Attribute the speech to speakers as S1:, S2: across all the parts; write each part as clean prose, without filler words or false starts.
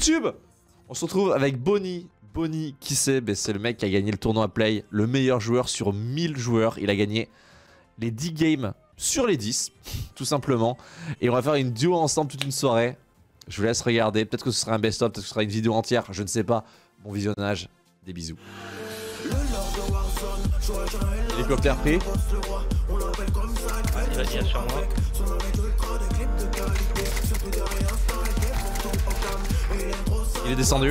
S1: YouTube. On se retrouve avec Bonnie. Bonnie, qui c'est? C'est le mec qui a gagné le tournoi Play, le meilleur joueur sur 1000 joueurs. Il a gagné les 10 games sur les 10, tout simplement. Et on va faire une duo ensemble toute une soirée. Je vous laisse regarder. Peut-être que ce sera un best-of, peut-être que ce sera une vidéo entière, je ne sais pas. Bon visionnage, des bisous. Hélicoptère pris.
S2: Allez, vas-y, sur moi.
S1: Il est descendu.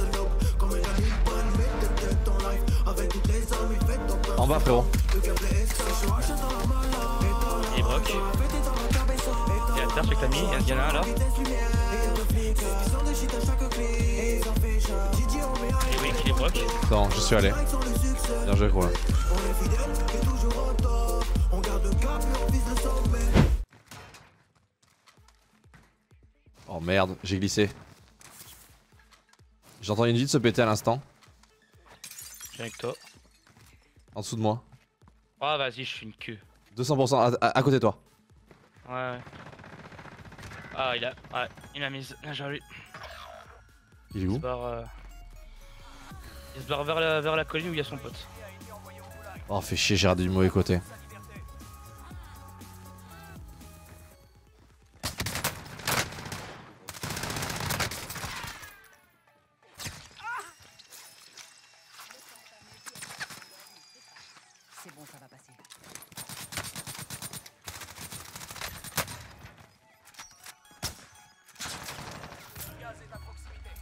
S1: En bas, frérot.
S2: Il est broc. Il y a la terre, je sais que t'as mis. Il y en a un là. Et oui, il est broc.
S1: Non, je suis allé. Bien joué, gros. Oh merde, j'ai glissé. J'entends une vie se péter à l'instant.
S2: Je viens avec toi.
S1: En dessous de moi.
S2: Ah, vas-y, je suis une queue.
S1: 200% à côté de toi.
S2: Ouais. Ah, il m'a mise. Bien joué lui.
S1: Il est où?
S2: Il se barre vers la colline où il y a son pote.
S1: Oh, fait chier, j'ai regardé du mauvais côté.
S3: C'est bon, ça va passer. Le gaz est à proximité.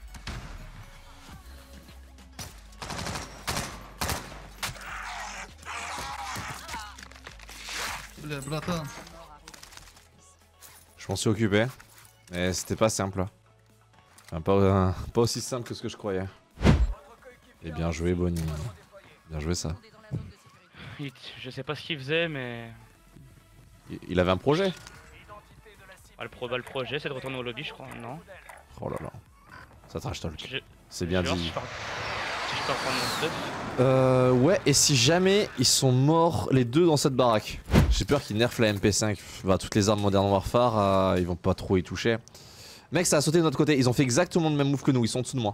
S1: Je m'en suis occupé. Mais c'était pas simple. Enfin, pas aussi simple que ce que je croyais. Et bien joué, Bonnie. Bien joué, ça.
S2: Je sais pas ce qu'il faisait, mais.
S1: Il avait un projet.
S2: Ah, le projet, c'est de retourner au lobby, je crois, non?
S1: Oh là là. Ça trash talk.
S2: Je-
S1: C'est bien
S2: Genre,
S1: dit.
S2: si je peux reprendre mon stuff.
S1: Ouais, et si jamais ils sont morts les deux dans cette baraque? J'ai peur qu'ils nerfent la MP5. Bah, toutes les armes Modern Warfare, ils vont pas trop y toucher. Mec, ça a sauté de notre côté. Ils ont fait exactement le même move que nous. Ils sont en dessous de moi.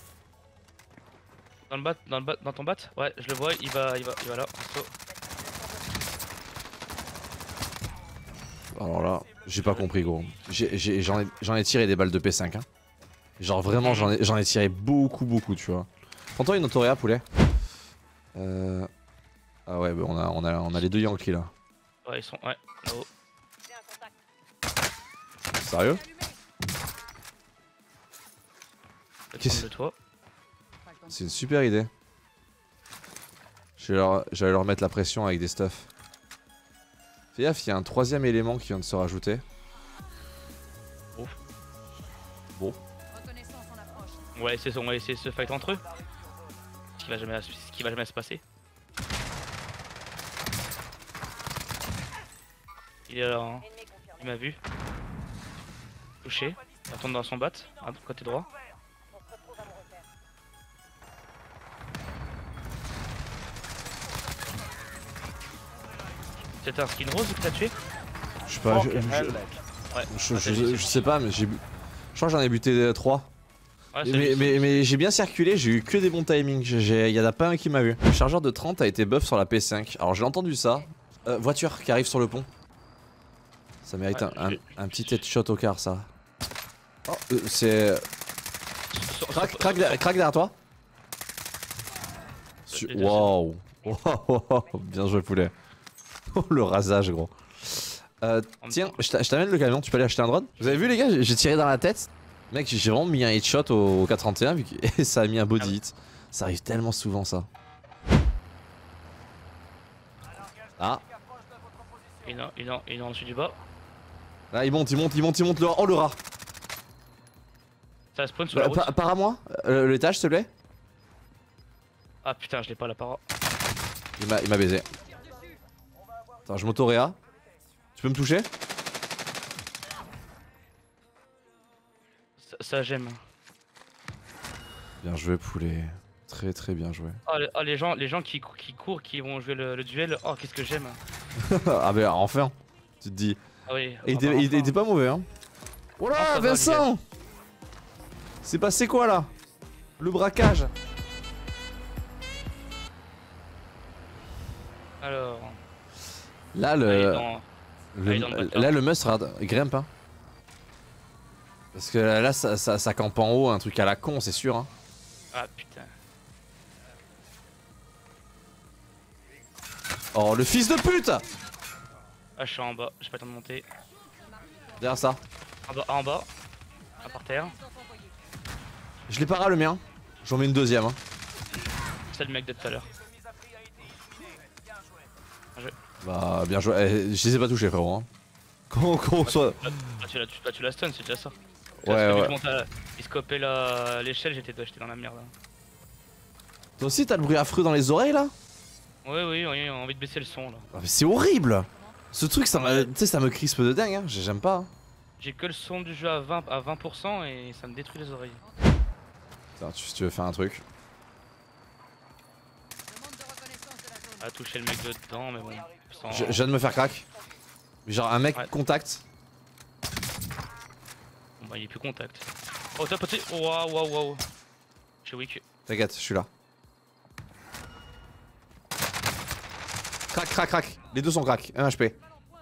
S2: Dans ton bat? Ouais, je le vois, il va là.
S1: Alors là, j'ai pas compris, gros. J'en ai tiré des balles de P5. Hein. Genre vraiment, j'en ai tiré beaucoup, tu vois. Prends-toi une autoréa, poulet. Ah ouais, bah on a les deux Yankees là.
S2: Ouais, ils sont. Ouais, là-haut.
S1: Sérieux?
S2: De toi.
S1: C'est une super idée. J'allais leur mettre la pression avec des stuffs. Fais gaffe, il y a un troisième élément qui vient de se rajouter.
S2: Oh.
S1: Bon.
S2: On va essayer de se fight entre eux. Ce qui va jamais se passer. Il est là, hein. Il m'a vu. Touché. Il retourne dans son bat, à côté droit. C'était un skin rose que t'as tué?
S1: Je sais pas,
S2: Ouais.
S1: je sais pas, mais je crois que j'en ai buté 3.
S2: Ouais,
S1: mais j'ai bien circulé, j'ai eu que des bons timings, il y en a pas un qui m'a vu. Le chargeur de 30 a été buff sur la P5, alors j'ai entendu ça. Voiture qui arrive sur le pont. Ça mérite un petit headshot au quart, ça. Oh, c'est... Crac derrière toi. Waouh. Bien joué, poulet. Oh, le rasage, gros. Tiens, je t'amène le camion, tu peux aller acheter un drone? Vous avez vu, les gars, j'ai tiré dans la tête. Mec, j'ai vraiment mis un headshot au 431 et ça a mis un body hit. Ça arrive tellement souvent, ça. Ah.
S2: Il est en dessus du bas.
S1: Là, il monte le rat. Oh, le rat.
S2: Ça spawn sur la route.
S1: Par à moi, l'étage, s'il te plaît.
S2: Ah putain, je l'ai pas la para.
S1: Il m'a baisé. Attends, je m'auto-réa. Tu peux me toucher?
S2: Ça j'aime.
S1: Bien joué, poulet. Très bien joué.
S2: Oh, les gens qui courent, qui vont jouer le duel. Oh, qu'est-ce que j'aime.
S1: Ah bah enfin. Tu te dis.
S2: Ah oui.
S1: Et il était pas mauvais, hein. Oh là, Vincent! C'est passé quoi là? Le braquage.
S2: Alors.
S1: Là
S2: il est
S1: le...
S2: dans- il est dans le bâtard.
S1: Là le must regarde, grimpe hein. Parce que là ça campe en haut, un truc à la con c'est sûr hein.
S2: Ah putain.
S1: Oh le fils de pute!
S2: Ah, je suis en bas, j'ai pas le temps de monter.
S1: Derrière ça.
S2: En bas. Un par terre.
S1: Je l'ai pas le mien. J'en mets une deuxième hein.
S2: C'est le mec de tout à l'heure.
S1: Bah bien joué, je les ai pas touchés frérot hein. Qu'on soit...
S2: Tu l'as stun, c'est déjà ça.
S1: Ouais.
S2: Il scopait l'échelle, j'étais dans la merde. Là.
S1: Toi aussi t'as le bruit affreux dans les oreilles là?
S2: Oui, on a envie de baisser le son là.
S1: Ah, mais c'est horrible! Ce truc ça
S2: Ouais.
S1: tu sais ça me crispe de dingue hein, j'aime pas hein.
S2: J'ai que le son du jeu à 20% et ça me détruit les oreilles.
S1: Attends, tu veux faire un truc?
S2: À toucher le mec dedans, mais bon. Sans...
S1: Je viens de me faire crack. Genre un mec
S2: Ouais.
S1: contact.
S2: Bon bah il est plus contact. Oh t'as poté. Waouh. Je suis weak.
S1: T'inquiète, je suis là. Crac. Les deux sont crack. 1 HP.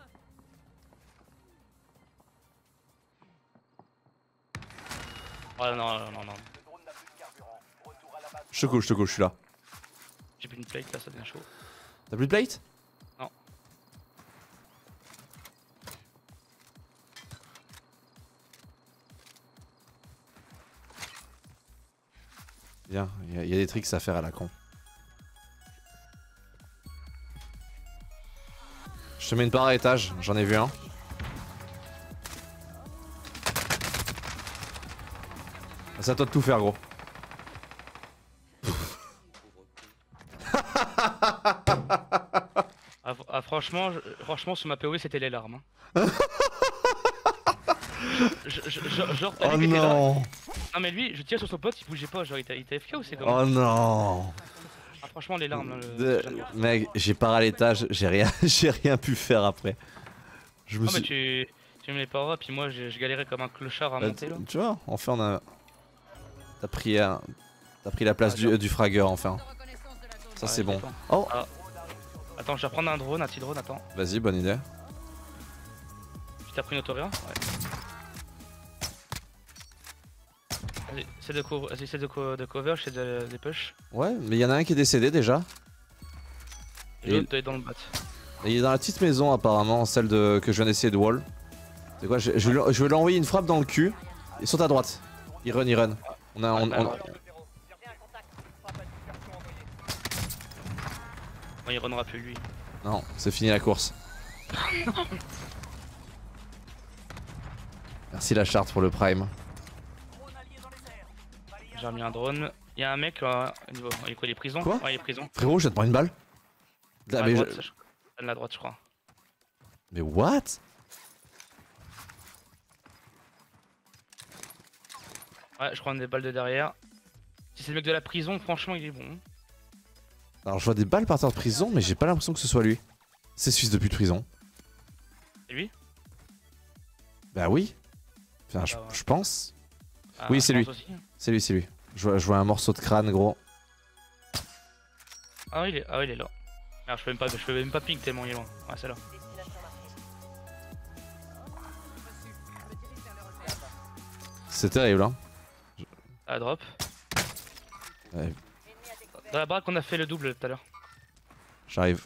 S2: Oh non.
S1: Je te couche, je suis là.
S2: J'ai plus une plate là, ça devient chaud.
S1: T'as plus de plate?
S2: Non.
S1: Viens, il y a des tricks à faire à la con. Je te mets une barre à étage, j'en ai vu un. C'est à toi de tout faire gros.
S2: Franchement, sur ma POV c'était les larmes. Hein. Genre t'as
S1: Oh
S2: vu qu'il était là.
S1: non!
S2: Non mais lui, je tire sur son pote, il bougeait pas, genre il était FK ou c'est comment?
S1: Oh non!
S2: Ah, franchement les larmes là,
S1: Mec, j'ai part à l'étage, j'ai rien pu faire après. Je me
S2: Non
S1: suis...
S2: mais tu me les parois, puis moi je galérais comme un clochard à monter là.
S1: Tu vois, enfin on a... T'as pris la place du fragger enfin. Ça
S2: Ouais,
S1: c'est bon.
S2: attends.
S1: Oh!
S2: Attends, je vais prendre un petit drone, attends.
S1: Vas-y, bonne idée.
S2: Tu t'as pris une autoria? Ouais. Vas-y, essaie de cover, j'essaie de push.
S1: Ouais, mais il y en a un qui est décédé déjà.
S2: Et l'autre est dans le bat.
S1: Et il est dans la petite maison apparemment, celle que je viens d'essayer de wall. C'est quoi, je vais lui envoyer une frappe dans le cul. Et sur ta droite. Il run.
S2: Bon, il runnera plus lui.
S1: Non, c'est fini la course. Merci la charte pour le prime.
S2: J'ai remis un drone. Il y a un mec au niveau. Il est quoi, il est prison?
S1: Quoi?
S2: Ouais, il est prison.
S1: Frérot, je vais te prendre une balle.
S2: À
S1: Ah, mais,
S2: droite, à la droite, je crois.
S1: mais what?
S2: Ouais, je prends des balles de derrière. Si c'est le mec de la prison, franchement, il est bon.
S1: Alors je vois des balles partir de prison, mais j'ai pas l'impression que ce soit lui. C'est ce fils de pute prison.
S2: C'est lui?
S1: Bah oui. Enfin,
S2: Ah,
S1: je,
S2: bah ouais.
S1: je pense.
S2: Ah,
S1: Oui,
S2: je
S1: c'est lui.
S2: pense aussi.
S1: C'est lui. Je vois un morceau de crâne, gros.
S2: Ah, il est là. Merde, je peux même pas ping tellement il est loin. Ouais, c'est là.
S1: C'est terrible, hein.
S2: Ah, drop.
S1: Ouais,
S2: Dans la baraque, on a fait le double tout à l'heure.
S1: j'arrive.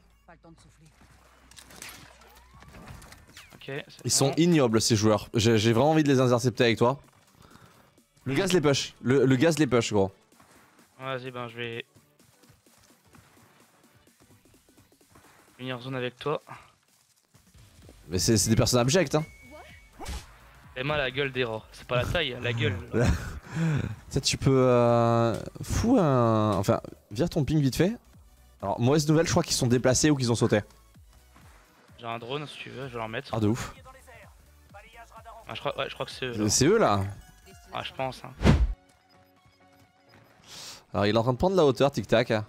S2: Ok. c'est
S1: Ils sont
S2: bon.
S1: ignobles ces joueurs. J'ai vraiment envie de les intercepter avec toi. Le gaz les push. Le gaz les push, gros.
S2: Vas-y, ben je vais. Venir zone avec toi.
S1: Mais c'est des personnes abjectes, hein.
S2: Et moi, la gueule d'Hero. C'est pas la taille, la gueule.
S1: Ça, tu peux. Fous un. Enfin, vire ton ping vite fait. Alors, mauvaise nouvelle, je crois qu'ils sont déplacés ou qu'ils ont sauté.
S2: J'ai un drone si tu veux, je vais en mettre.
S1: Ah, de ouf.
S2: Ah, je crois que c'est eux. Là.
S1: C'est eux là.
S2: Ah, je pense. Hein.
S1: Alors, il est en train de prendre la hauteur, tic tac.
S3: Le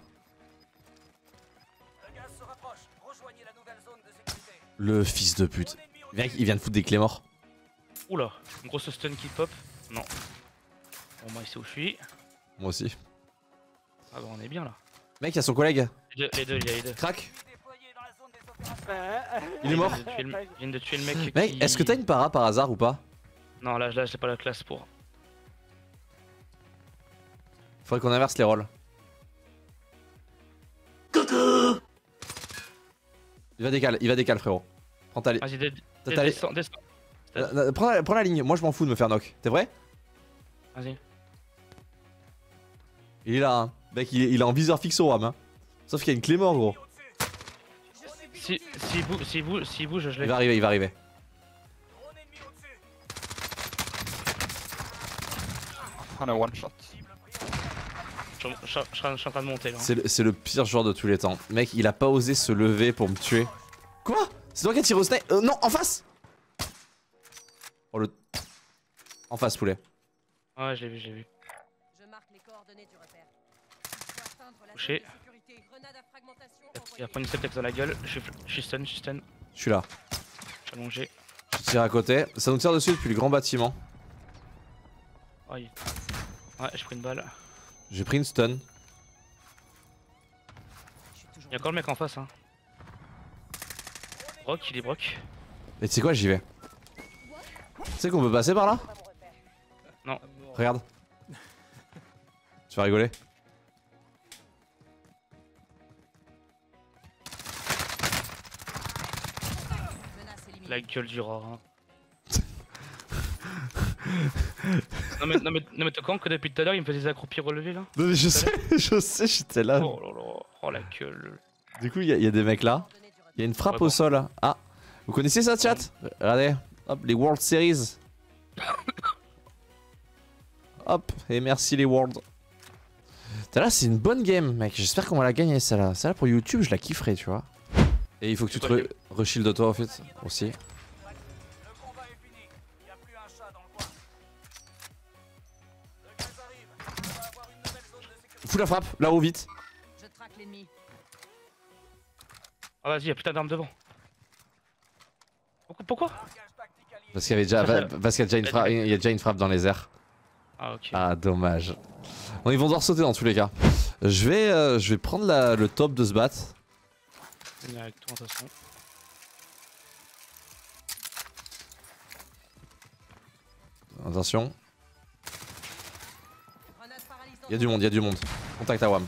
S3: gaz se rapproche. Rejoignez la nouvelle zone de sécurité.
S1: Le fils de pute. Il vient de foutre des clés morts.
S2: Oula, une grosse stun qui pop. Non. Bon, moi, il sait où je suis.
S1: Moi aussi.
S2: Ah, bah, on est bien là.
S1: Mec, il y a son collègue.
S2: Les deux, il y a les deux.
S1: Crac.
S3: Déployé dans la zone des opérations.
S1: Il est mort.
S2: Il vient de tuer le mec.
S1: Mec,
S2: qui...
S1: est-ce que t'as une para par hasard ou pas?
S2: Non, là, j'ai pas la classe pour.
S1: Faudrait qu'on inverse les rôles. Il va décal frérot. Prends ta ligne.
S2: Vas-y,
S1: descends.
S2: descends.
S1: Prends la ligne, moi je m'en fous de me faire knock. T'es vrai?
S2: Vas-y.
S1: Il est là, hein. Mec, il est en viseur fixe au RAM. Hein. Sauf qu'il y a une clé mort, gros.
S2: S'il bouge, je l'ai.
S1: Il va arriver.
S3: Drone ennemi au-dessus.
S4: On a one shot.
S2: Je suis en train de monter là.
S1: C'est le pire joueur de tous les temps. Mec, il a pas osé se lever pour me tuer. Quoi? C'est toi qui as tiré au snipe? Non, en face! Oh le... En face, poulet.
S2: Ouais, j'ai vu.
S5: Je marque les coordonnées du repère.
S2: Touché. Il va prendre une septex dans la gueule. Je suis stun.
S1: Je suis là.
S2: Je suis allongé.
S1: Je tire à côté. Ça nous tire dessus depuis le grand bâtiment.
S2: Aïe. Ouais, j'ai pris une balle.
S1: J'ai pris une stun.
S2: Il y a encore le mec en face, hein. Brock, il est Brock.
S1: Et tu sais quoi, j'y vais. Tu sais qu'on peut passer par là?
S2: Non.
S1: Regarde. Tu vas rigoler.
S2: La gueule du rat. Hein. non mais t'as quand que depuis tout à l'heure il me faisait des accroupis relevés là?
S1: Non mais je sais, j'étais là.
S2: Oh là là, oh la gueule.
S1: Du coup, il y a des mecs là. Il y a une frappe au sol. Ah, vous connaissez ça, chat? Regardez, hop, les World Series. Hop, et merci les World. Là, c'est une bonne game, mec. J'espère qu'on va la gagner, celle-là. Celle-là, pour YouTube, je la kifferai, tu vois. Et il faut que tu te re-shield de toi, en fait, aussi.
S3: Le combat est fini. Il n'y a plus un chat dans le coin. Le gaz arrive. On va avoir une nouvelle zone de sécurité.
S1: Fous la frappe, là-haut, vite.
S5: Je traque l'ennemi.
S2: Ah vas-y, y'a putain d'armes devant. Pourquoi?
S3: Largage tactique allié.
S1: Parce qu'il y avait déjà, parce qu'il y a déjà une frappe, il y a déjà une frappe dans les airs.
S2: Ah ok.
S1: Ah, dommage. Bon, ils vont devoir sauter dans tous les cas. Je vais prendre le top de ce bat.
S2: Je vais venir avec toi de toute façon.
S1: Attention.
S5: Grenade paralysante.
S1: Il y a du monde. Contact à WAM.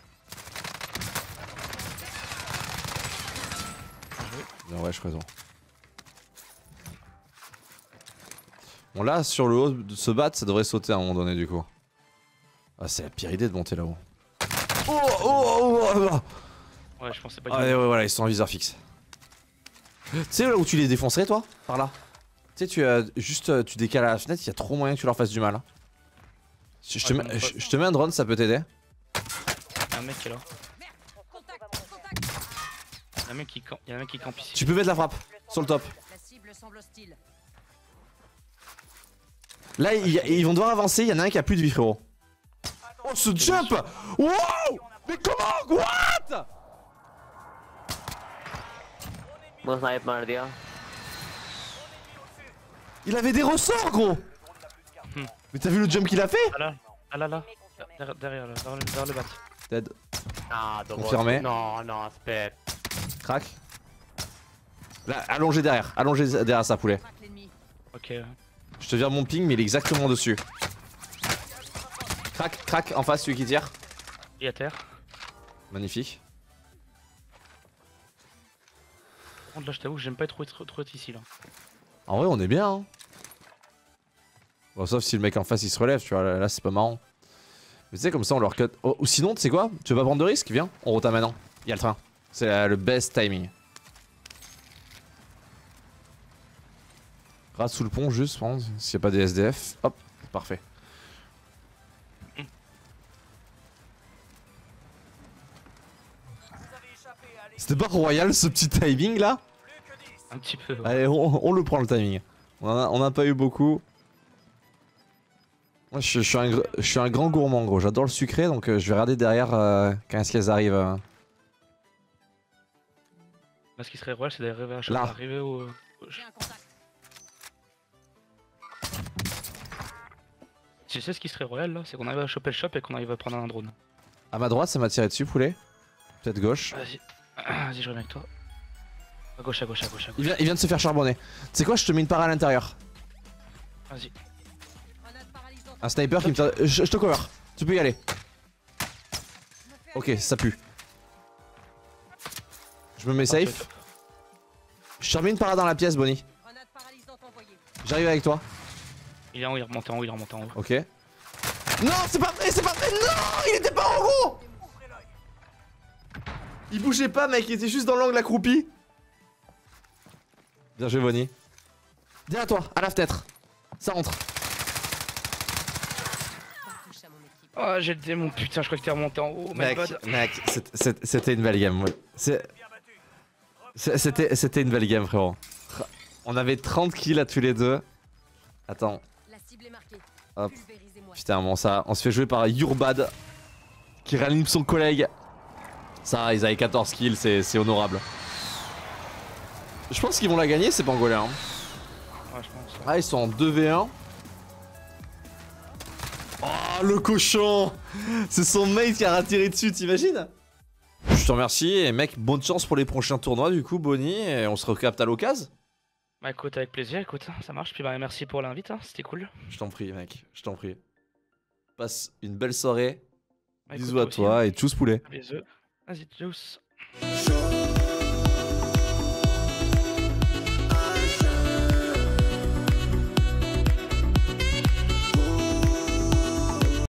S1: Bien, ouais, je raison. Bon, là, sur le haut de ce bat, ça devrait sauter à un moment donné, du coup. Ah, c'est la pire idée de monter là-haut.
S2: Ouais, je pensais pas
S1: Ah,
S2: qu'il
S1: ouais, voilà, ils sont en viseur fixe. Tu sais là où tu les défoncerais, toi? Par là. Tu sais, tu décales à la fenêtre, il y a trop moyen que tu leur fasses du mal. Je te mets un drone, ça peut t'aider.
S2: Y'a un mec qui est là.
S5: Contact.
S2: Y'a un mec qui campe ici.
S1: Tu peux mettre la frappe sur le top.
S5: La cible semble hostile.
S1: Là, ils vont devoir avancer, il y en a un qui a plus de vie, frérot. Oh, ce jump! Wow! Mais comment? What?
S6: वो snipe मार दिया
S1: Il avait des ressorts, gros! Mais t'as vu le jump qu'il a fait?
S2: Ah là. Derrière là, vers le bat.
S1: Dead.
S6: हाँ तो
S1: Confirmé.
S6: non non spec
S1: Crac. Là, allongé derrière ça, poulet.
S5: Traque l'ennemi.
S2: Ok.
S1: Je te vire mon ping, mais il est exactement dessus. Crac, en face, celui qui tire.
S2: Il est à terre.
S1: Magnifique.
S2: Par contre là je t'avoue que j'aime pas trop être ici là.
S1: En vrai, on est bien, hein. Bon, sauf si le mec en face il se relève, tu vois, là c'est pas marrant. Mais tu sais, comme ça on leur cut. Oh, ou sinon, tu sais quoi? Tu veux pas prendre de risque? Viens, on rota maintenant. Il y a le train. C'est le best timing. Rate sous le pont, juste, prendre. S'il n'y a pas des SDF. Hop, parfait.
S3: Vous avez échappé à l'équipe.
S1: C'était pas royal ce petit timing là?
S3: Plus que 10.
S2: Un petit peu. Ouais.
S1: Allez, on le prend le timing. On a pas eu beaucoup. Moi, je suis un grand gourmand, gros. J'adore le sucré, donc je vais regarder derrière quand est-ce qu'elles arrivent.
S2: Là ce qui serait royal c'est d'arriver
S1: Là.
S2: arriver au...
S5: J'ai un contact.
S2: Tu sais ce qui serait royal là? C'est qu'on arrive à choper le shop et qu'on arrive à prendre un drone.
S1: À ma droite, ça m'a tiré dessus, poulet. Peut-être gauche.
S2: Vas-y. Vas-y, je reviens avec toi. À gauche, à gauche, à gauche, à gauche.
S1: Il vient de se faire charbonner. Tu sais quoi, je te mets une para à l'intérieur.
S2: Vas-y.
S5: Grenade paralysante.
S1: Un sniper qui me tire. Je te cover. Tu peux y aller. Ok, ça pue. Je me mets safe. Je te remets une para dans la pièce, Bonnie.
S5: Grenade paralysante envoyée.
S1: J'arrive avec toi.
S2: Il est en haut, il remonte en haut, il remonte en haut.
S1: Ok. Non, c'est pas vrai, c'est pas vrai. Non, il était pas en gros. Il bougeait pas, mec. Il était juste dans l'angle accroupi. Bien joué, Bonnie. Derrière toi, à la fenêtre. Ça rentre.
S5: Pas touche à mon équipe.
S2: Oh, j'ai le démon, putain, je crois que t'es remonté en haut. My bad.
S1: Mec, c'était une belle game. Ouais. C'était une belle game, frérot. On avait 30 kills à tous les deux. Attends.
S5: La cible est marquée.
S1: Hop.
S5: Pulvérisez-moi.
S1: Putain, bon, ça, on se fait jouer par Yurbad qui ranime son collègue. Ça, ils avaient 14 kills, c'est honorable. Je pense qu'ils vont la gagner, ces pangolins.
S2: Ouais, je pense.
S1: Ah, ils sont en 2v1. Oh, le cochon! C'est son mate qui a ratiré dessus, t'imagines? Je te remercie et mec, bonne chance pour les prochains tournois du coup, Bonnie, et on se recapte à l'occasion.
S2: Bah écoute, avec plaisir, écoute, ça marche. Puis bah merci pour l'invite, hein, c'était cool.
S1: Je t'en prie, mec, je t'en prie. Passe une belle soirée.
S2: Bah,
S1: Bisous
S2: écoute,
S1: à
S2: aussi,
S1: toi
S2: hein.
S1: et tchuss poulet.
S2: Bisous. Vas-y, tchuss.